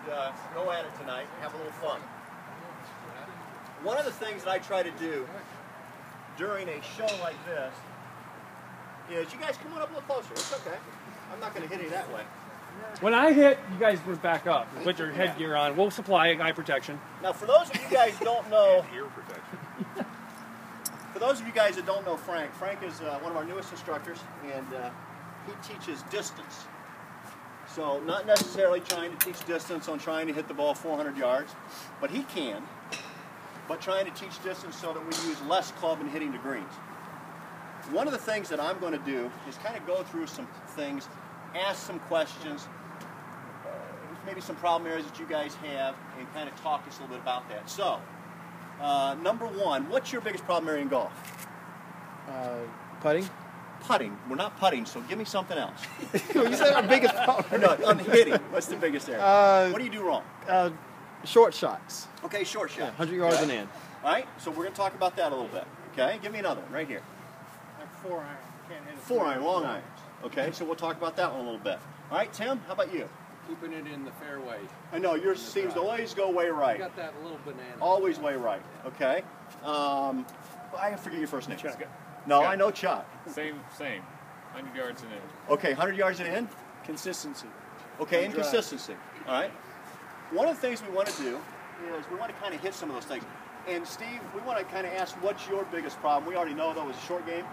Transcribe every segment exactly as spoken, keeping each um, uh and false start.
uh, go at it tonight and have a little fun. One of the things that I try to do during a show like this is, you guys come on up a little closer. It's okay. I'm not going to hit you that way. When I hit, you guys move back up. Put your headgear on. We'll supply eye protection. Now, for those of you guys who don't know, ear protection. For those of you guys that don't know Frank, Frank is uh, one of our newest instructors, and uh, he teaches distance. So, not necessarily trying to teach distance on trying to hit the ball four hundred yards, but he can. But trying to teach distance so that we use less club in hitting the greens. One of the things that I'm going to do is kind of go through some things, ask some questions, uh, maybe some problem areas that you guys have, and kind of talk to us a little bit about that. So, uh, number one, what's your biggest problem area in golf? Uh, putting? Putting. We're not putting, so give me something else. You said our biggest problem. No, on hitting. What's the biggest area? Uh, what do you do wrong? Uh, short shots. Okay, short shot. Yeah, one hundred yards okay. and in. All right, so we're going to talk about that a little bit. Okay, give me another one right here. Like four iron. Can't hit it. Four iron, long irons. Okay, so we'll talk about that one a little bit. All right, Tim, how about you? Keeping it in the fairway. I know, yours seems to always go way right. Got that little banana. Always way right, okay? Um, I forget your first name. Chuck. No, Chuck. I know Chuck. Same, same. one hundred yards and in. Okay, one hundred yards and in? Consistency. Okay, And and drive. consistency. All right. One of the things we want to do is we want to kind of hit some of those things. And Steve, we want to kind of ask, what's your biggest problem? We already know that was a short game.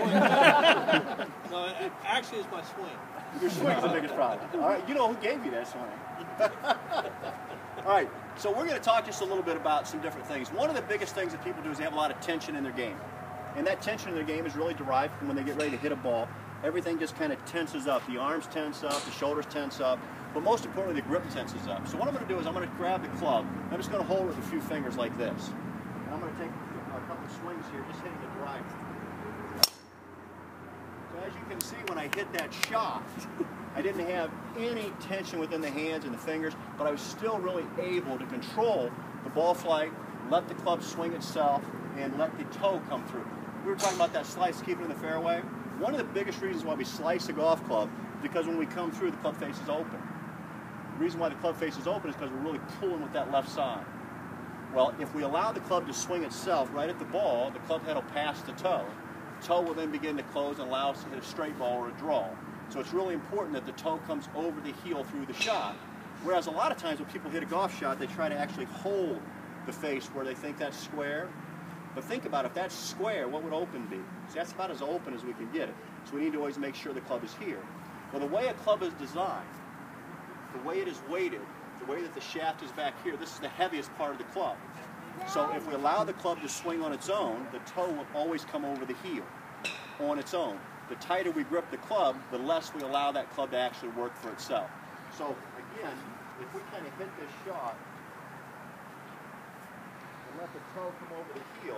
No, it actually it's my swing. Your swing's the biggest problem. All right, you know who gave you that swing. All right, so we're going to talk just a little bit about some different things. One of the biggest things that people do is they have a lot of tension in their game. And that tension in their game is really derived from when they get ready to hit a ball. Everything just kind of tenses up. The arms tense up, the shoulders tense up, but most importantly, the grip tenses up. So what I'm going to do is I'm going to grab the club. I'm just going to hold it with a few fingers like this. And I'm going to take a couple of swings here, just hitting the driver. So as you can see, when I hit that shot, I didn't have any tension within the hands and the fingers, but I was still really able to control the ball flight, let the club swing itself, and let the toe come through. We were talking about that slice, keeping in the fairway. One of the biggest reasons why we slice a golf club is because when we come through, the club face is open. The reason why the club face is open is because we're really pulling with that left side. Well, if we allow the club to swing itself right at the ball, the club head will pass the toe. The toe will then begin to close and allow us to hit a straight ball or a draw. So it's really important that the toe comes over the heel through the shot. Whereas a lot of times when people hit a golf shot, they try to actually hold the face where they think that's square. But think about it, if that's square, what would open be? See, that's about as open as we can get it. So we need to always make sure the club is here. Well, the way a club is designed, the way it is weighted, the way that the shaft is back here, this is the heaviest part of the club. So if we allow the club to swing on its own, the toe will always come over the heel on its own. The tighter we grip the club, the less we allow that club to actually work for itself. So again, if we kind of hit this shot, and let the toe come over the heel,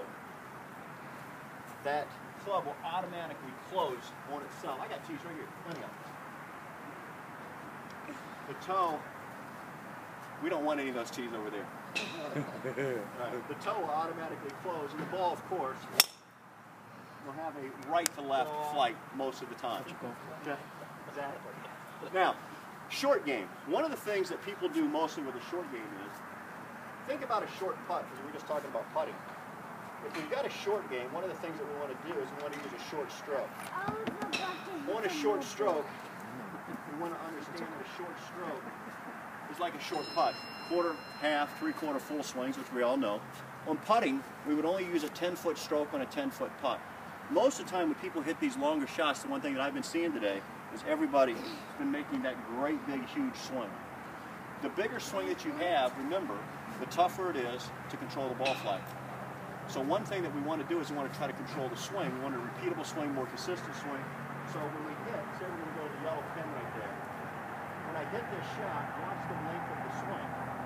that club will automatically close on itself. I got tees right here. Plenty of them. The toe, we don't want any of those tees over there. Right. The toe will automatically close, and the ball, of course, will have a right to left flight most of the time. Okay. Exactly. Now, short game. One of the things that people do mostly with a short game is, think about a short putt, because we were just talking about putting. If we've got a short game, one of the things that we want to do is we want to use a short stroke. On a short stroke, we want to understand that a short stroke is like a short putt. Quarter, half, three-quarter full swings, which we all know. On putting, we would only use a ten-foot stroke on a ten-foot putt. Most of the time when people hit these longer shots, the one thing that I've been seeing today is everybody's been making that great, big, huge swing. The bigger swing that you have, remember, the tougher it is to control the ball flight. So one thing that we want to do is we want to try to control the swing. We want a repeatable swing, more consistent swing. So when we hit, say we're going to go to the yellow pin right there. When I hit this shot, watch the length of the swing.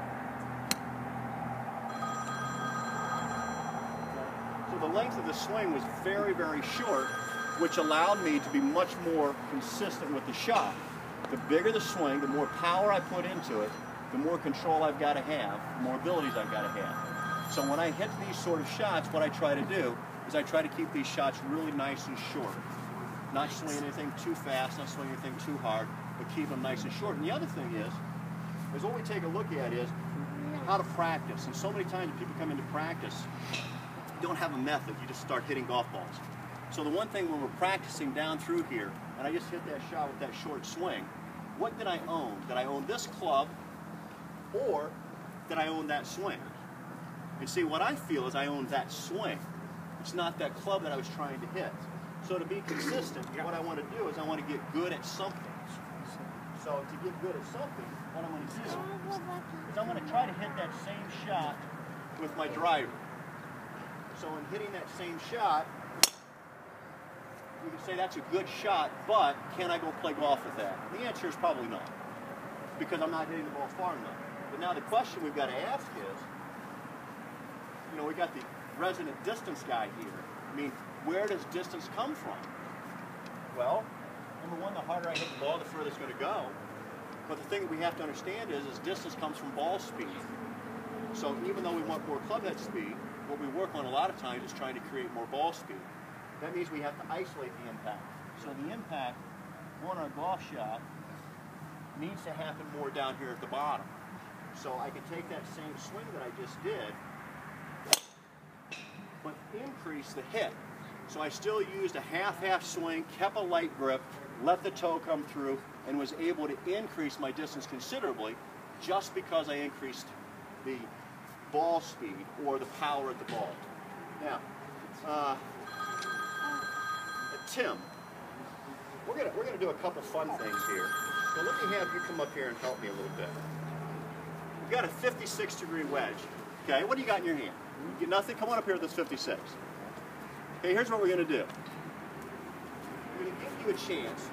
Okay. So the length of the swing was very, very short, which allowed me to be much more consistent with the shot. The bigger the swing, the more power I put into it, the more control I've got to have, the more abilities I've got to have. So when I hit these sort of shots, what I try to do is I try to keep these shots really nice and short. Not swing anything too fast, not swing anything too hard, but keep them nice and short. And the other thing is, is what we take a look at is how to practice. And so many times when people come into practice, you don't have a method, you just start hitting golf balls. So the one thing when we're practicing down through here, and I just hit that shot with that short swing, what did I own? Did I own this club, or did I own that swing? And see, what I feel is I own that swing. It's not that club that I was trying to hit. So to be consistent, what I want to do is I want to get good at something. So to get good at something, what I'm going to do is I'm going to try to hit that same shot with my driver. So in hitting that same shot, you can say that's a good shot, but can I go play golf with that? And the answer is probably not, because I'm not hitting the ball far enough. But now the question we've got to ask is, you know, we got the resident distance guy here. I mean, where does distance come from? Well, number one, the harder I hit the ball, the further it's going to go. But the thing that we have to understand is, is distance comes from ball speed. So even though we want more club head speed, what we work on a lot of times is trying to create more ball speed. That means we have to isolate the impact. So the impact on our golf shot needs to happen more down here at the bottom. So I can take that same swing that I just did, but increase the hit. So I still used a half-half swing, kept a light grip, let the toe come through, and was able to increase my distance considerably just because I increased the ball speed or the power of the ball. Now, uh, Tim, we're gonna we're gonna do a couple fun things here. So let me have you come up here and help me a little bit. We've got a fifty-six degree wedge. Okay, what do you got in your hand? You get nothing? Come on up here with this fifty-six. Okay, here's what we're gonna do. We're gonna give you a chance,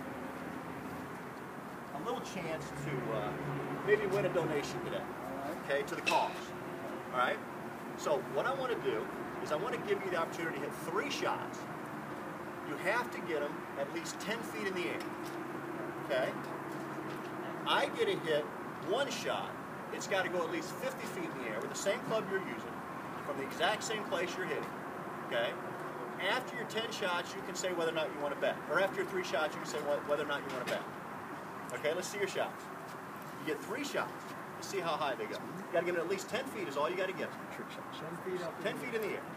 a little chance to uh, maybe win a donation today. Okay, to the cause. All right. So what I want to do is I want to give you the opportunity to hit three shots. You have to get them at least ten feet in the air. Okay? I get to hit one shot. It's got to go at least fifty feet in the air with the same club you're using, from the exact same place you're hitting. Okay? After your ten shots, you can say whether or not you want to bet. Or after your three shots, you can say whether or not you want to bet. Okay, let's see your shots. You get three shots. Let's see how high they go. You got to get them at least ten feet is all you got to get. ten feet in the air.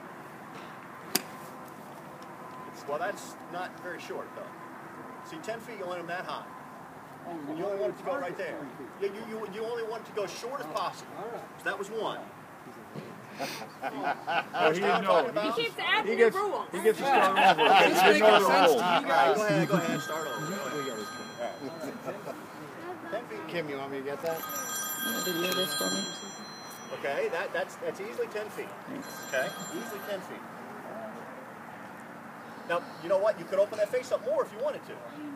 Well, that's not very short, though. See, ten feet, you want them that high. You only want it to go right there. You, you, you, you only want it to go short as possible. So that was one. Oh, he didn't know. He keeps adding He gets, the rules. he gets to start over. He It's didn't making know the sense rules. to you All right, guys. go ahead, go ahead, start over. Go ahead. ten feet. Kim, you want me to get that? Video this for me. Okay, that, that's, that's easily ten feet. Thanks. Okay, easily ten feet. Now, you know what? You could open that face up more if you wanted to.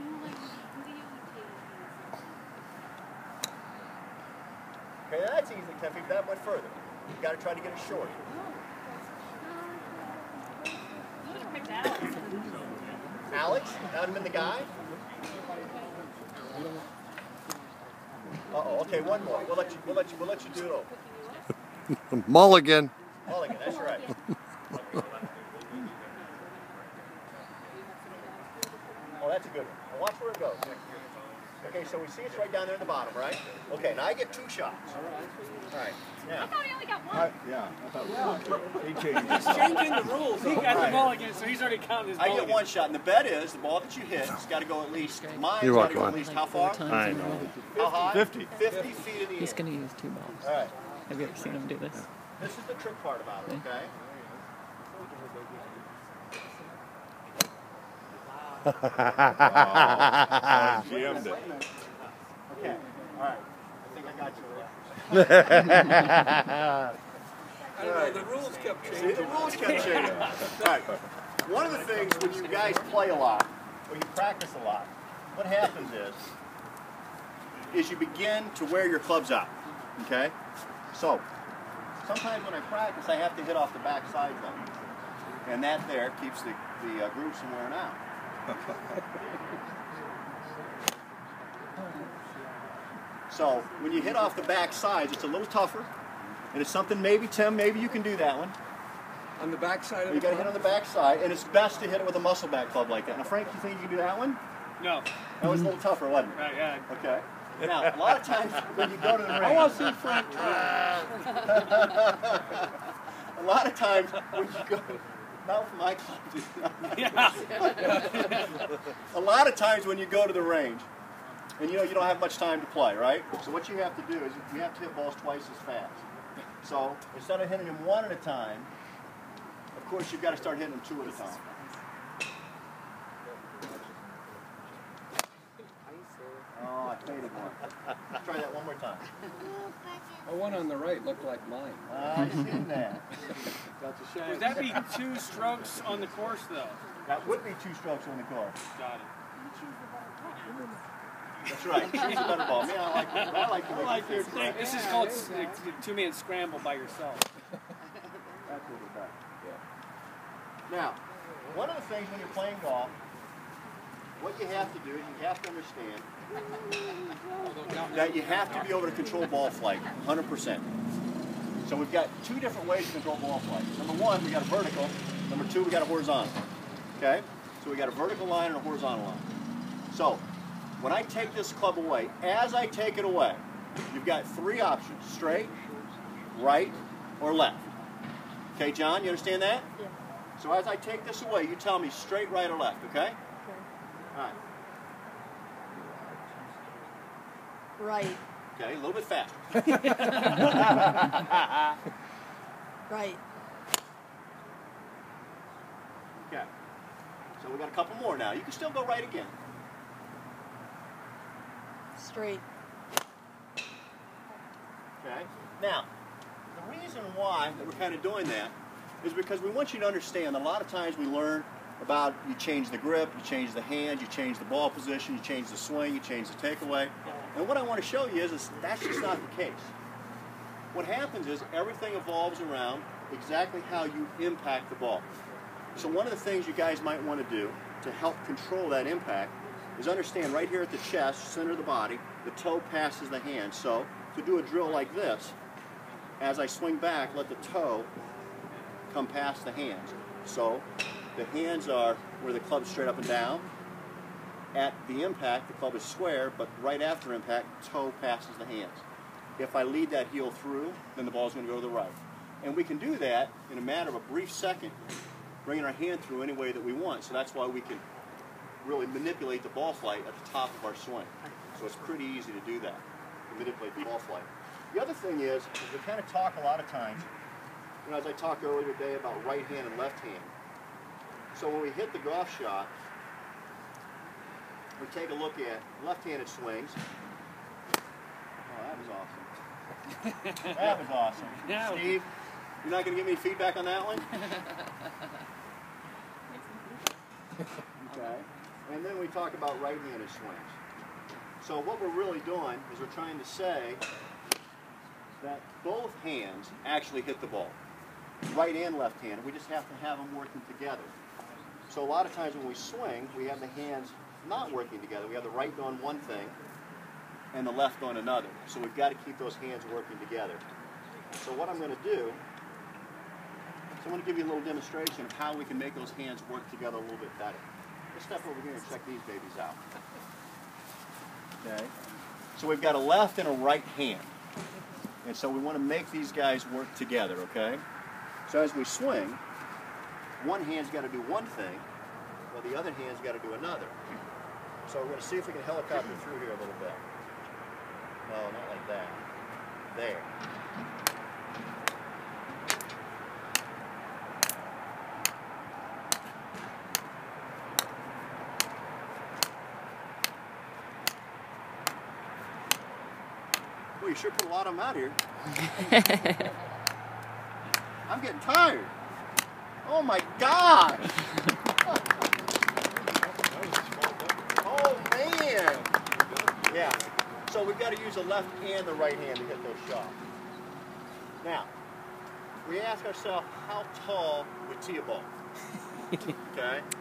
Okay, that's easily ten feet. That went further. You got to try to get it short. Alex, that would have been the guy. Uh-oh. Okay, one more. We'll let you. We'll let you. We'll let you do it over. Mulligan. Mulligan. That's right. Oh, that's a good one. Now watch where it goes. Okay, so we see it's right down there in the bottom, right? Okay, now I get two shots. All right. Now. I thought he only got one. I, yeah, I thought it was one. He changed He's changing the rules. He got Right. the mulligan, so he's already counting his I mulligan. get one shot, and the bet is the ball that you hit has got to go at least. Mine's You're got to go welcome. at least how far? I know. How high? Fifty. Fifty feet in the He's air. going to use two balls. All right. Have you ever seen him do this? This is the trick part about it. Okay. Oh, jammed it. Okay. All right. I think I got you. I don't know, the rules kept See, changing. the rules kept changing. All right. One of the things when you guys play a lot, or you practice a lot, what happens is, is you begin to wear your clubs out. Okay? So, sometimes when I practice, I have to hit off the back side of them. And that there keeps the, the uh, grooves from wearing out. So, when you hit off the back sides, it's a little tougher. And it's something maybe, Tim, maybe you can do that one. On the back side of You the got to hit on the back side, and it's best to hit it with a muscle back club like that. Now, Frank, you think you can do that one? No. That was a little tougher, wasn't it? Right, yeah. Okay. Now, a lot of times when you go to the range, I want to see Frank try. a lot of times when you go, not for my club, a lot of times when you go to the range, and you know you don't have much time to play, right? So what you have to do is you have to hit balls twice as fast. So instead of hitting them one at a time, of course you've got to start hitting them two at a time. Oh, I faded one. Let's try that one more time. The one on the right looked like mine. I seen that. That's a shame. Would that be two strokes on the course, though? That would be two strokes on the course. Got it. That's right. Choose a better ball. Man, I like I like the way I like you your think. thing. This is called s- uh, two-man scramble by yourself. That's what it's about. Yeah. Now, one of the things when you're playing golf, what you have to do is you have to understand that you have to be able to control ball flight one hundred percent. So we've got two different ways to control ball flight. Number one, we got a vertical. Number two, we got a horizontal. Okay? So we got a vertical line and a horizontal line. So when I take this club away, as I take it away, you've got three options: straight, right, or left. Okay, John, you understand that? Yeah. So as I take this away, you tell me straight, right, or left, okay? Okay. All right. Right. Okay, a little bit faster. Right. Okay. So we got a couple more now. You can still go right again. Straight. Okay. Now, the reason why that we're kind of doing that is because we want you to understand that a lot of times we learn about you change the grip, you change the hand, you change the ball position, you change the swing, you change the takeaway. And what I want to show you is, is that's just not the case. What happens is everything evolves around exactly how you impact the ball. So one of the things you guys might want to do to help control that impact is understand right here at the chest, center of the body, the toe passes the hand. So to do a drill like this, as I swing back, let the toe come past the hands. So the hands are where the club's straight up and down. At the impact, the club is square, but right after impact, toe passes the hands. If I lead that heel through, then the ball's going to go to the right. And we can do that in a matter of a brief second, bringing our hand through any way that we want. So that's why we can really manipulate the ball flight at the top of our swing. So it's pretty easy to do that, to manipulate the ball flight. The other thing is, is we kind of talk a lot of times, you know, as I talked earlier today about right hand and left hand. So when we hit the golf shot, we take a look at left-handed swings. Oh, that was awesome. That was awesome. Yeah. Steve, you're not going to give me feedback on that one? Okay. And then we talk about right-handed swings. So what we're really doing is we're trying to say that both hands actually hit the ball. Right and left-handed. We just have to have them working together. So a lot of times when we swing, we have the hands not working together. We have the right on one thing and the left on another. So we've got to keep those hands working together. So what I'm going to do is I'm going to give you a little demonstration of how we can make those hands work together a little bit better. Let's step over here and check these babies out. Okay. So we've got a left and a right hand. And so we want to make these guys work together, okay? So as we swing, one hand's got to do one thing, while the other hand's got to do another. So we're going to see if we can helicopter through here a little bit. No, not like that. There. Well, you sure put a lot of them out here. I'm getting tired. Oh my gosh! Oh man! Yeah. So we've got to use the left and the right hand to hit those shots. Now, we ask ourselves, how tall would tee a ball? Okay?